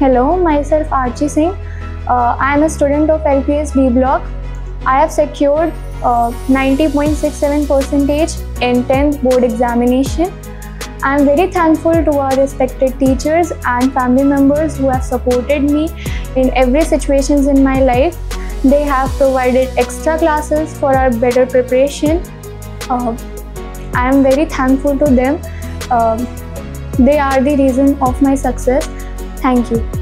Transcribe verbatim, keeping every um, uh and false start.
Hello, myself Archie Singh. Uh, I am a student of L P S B block. I have secured uh, ninety point six seven percentage in tenth board examination. I am very thankful to our respected teachers and family members who have supported me in every situations in my life. They have provided extra classes for our better preparation. Uh, I am very thankful to them. Uh, they are the reason of my success. Thank you.